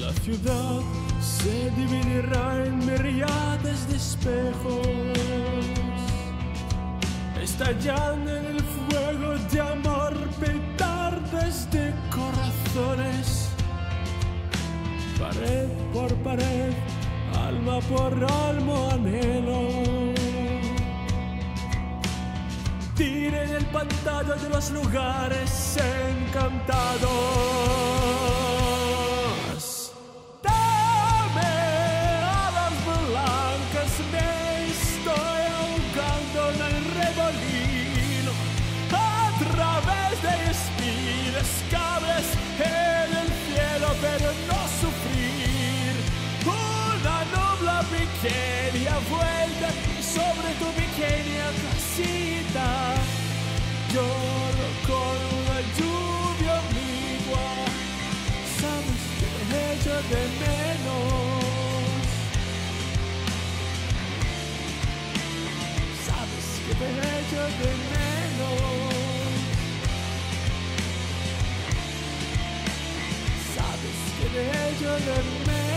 La ciudad se dividirá en miríades de espejos, estallando en el fuego de amor, petardos de corazones. Pared por pared, alma por alma, anhelo. Tiren el pantano de los lugares encantados. Dame alas blancas, me estoy ahogando en el remolino. A través de espinas, cables en el cielo, pero no sufrir. Una nubla pequeña vuelta sobre tu pequeña casita. Lloro con una lluvia ambigua. Sabes que te echo de menos. Sabes que te echo de menos. Sabes que te echo de menos.